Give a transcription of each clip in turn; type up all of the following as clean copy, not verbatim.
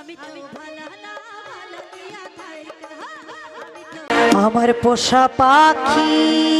আমার পোষা পাখি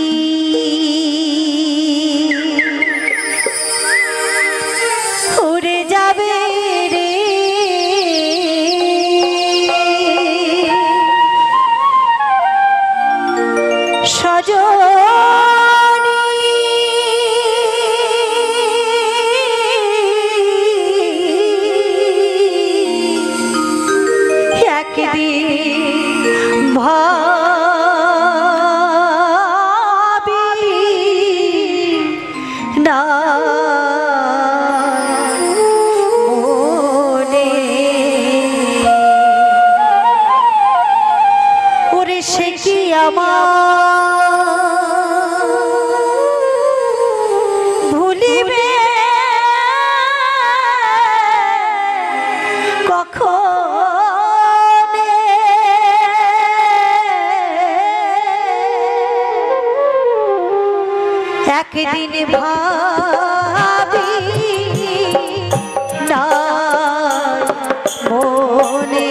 উড়ে যাবে রে সজনী একদিন ভাবি না মনে ওরে সে কি আমার ভুলিবে কখন একদিন ভাবি না মনে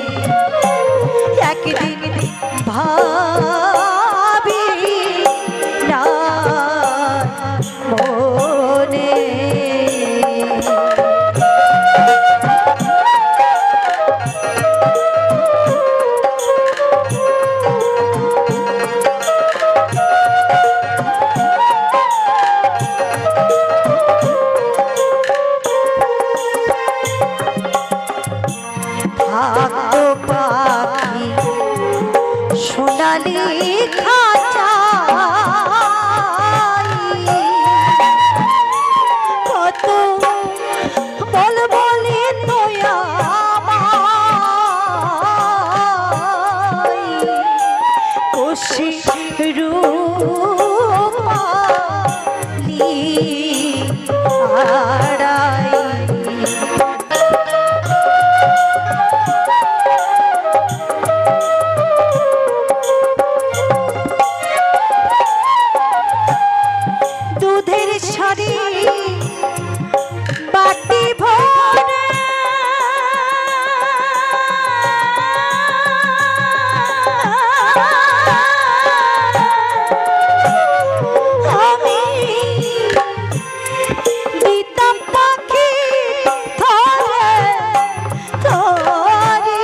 একদিন ভাবি না মনে থাকতো পাখি সোনালি খাঁচায় কত বল বলে তোয়া কোশি রূপালি আড়াই দুধের শাড়ি বাটি ভরে আমি দিতাম পাখি ধরে ধরে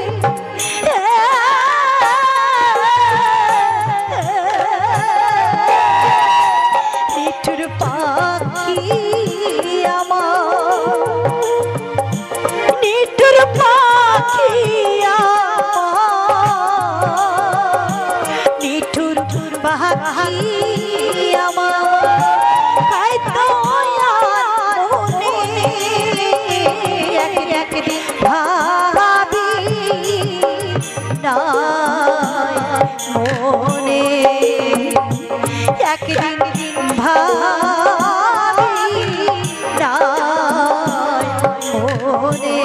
নিঠুর পাখি আমার নিঠুর পাখি আমার নিঠুর পাখি আমার কাইতো মনে একদিন ভাবি না মনে একদিন ভাবি না মনে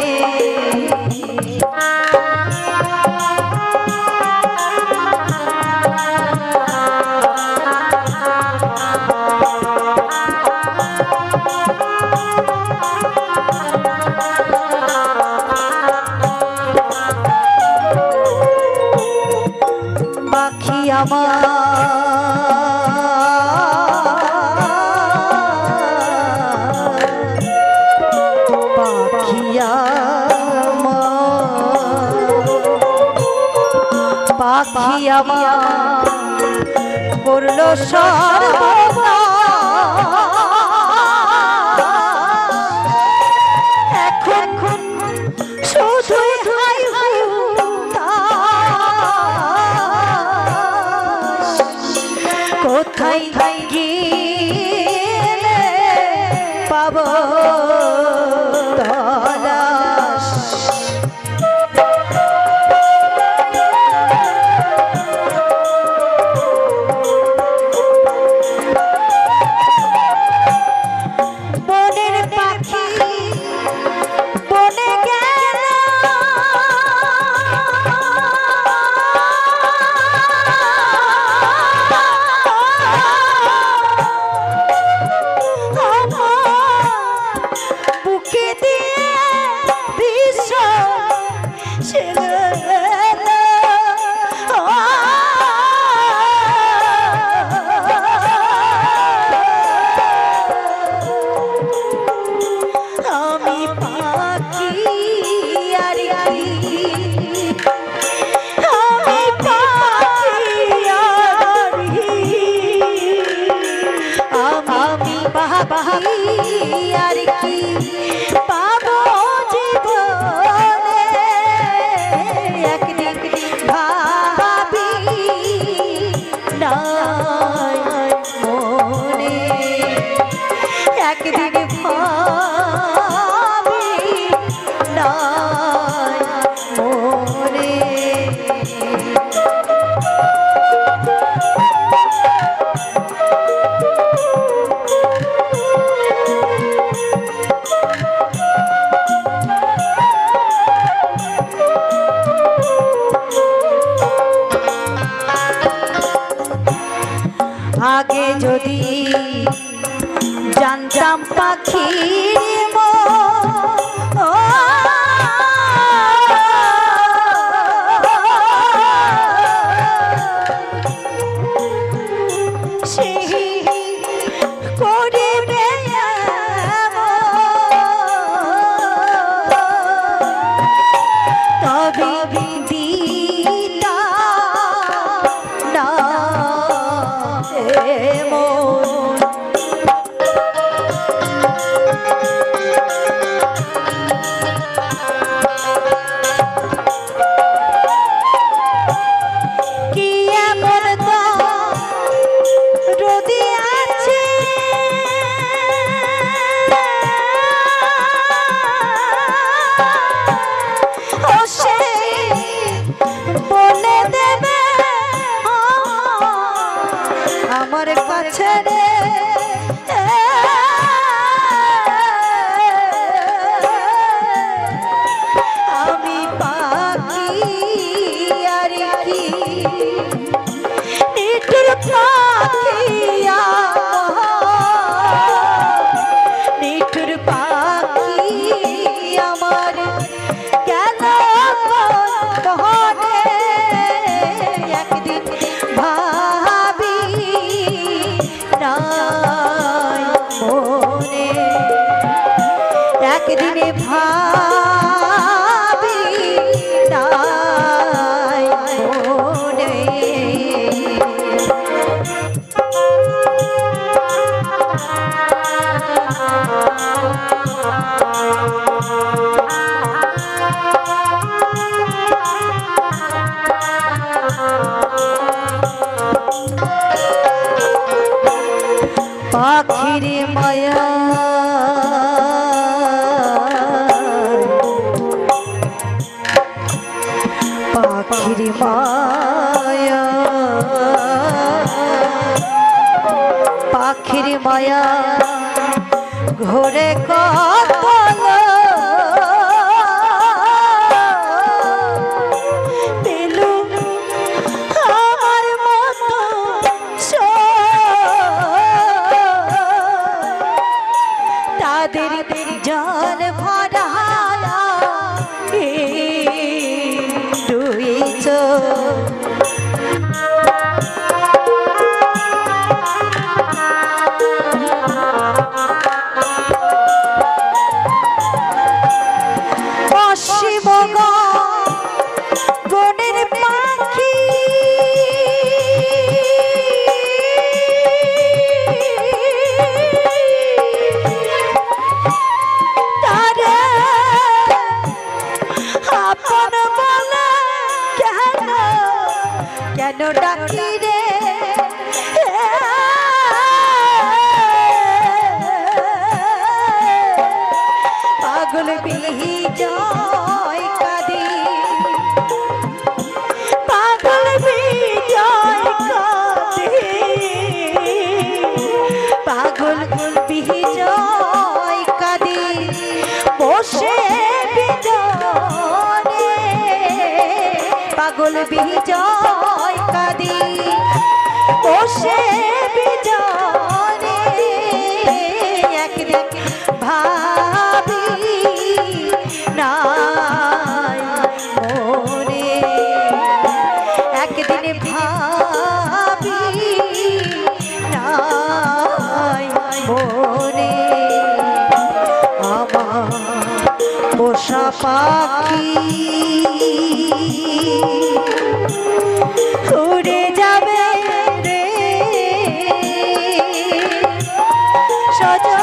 পাখি আমার পাখি আমার পাখি আমার করলো সর্বনাশ এখন শুধু কোথায় গেলে পাবো তলাশ আর কি পাবো জীবনে একদিন ভাবি নাই মনে একদিন ভাবি নাই মনে আগে যদি জানতাম পাখির সেই করে তবে দিতা না আমার কাছে রে আমি পাখি আর কি নিঠুর পাখি নিঠুর পাখি আমার কেন কহনে একদিন ভাবি নাই মনে একদিনে ভাবি নাই মনে পাখির মায়া পাখির মায়া পাখির মায়া ঘোরে কতল পেলু আমার মতো তাদের জান ভরা রয়েছ অসীম গণের পাখি আপন বলে কেন ডাকি রে পাগল বিজয় কাঁদি পাগল বিজয় কাঁদি পাগল বিজয় কাঁদি বসে বিজনে পাগল বিজয় কাঁদি বসে বিজনে একদিন ভাবি না পাখি উড়ে যাবে রে সজন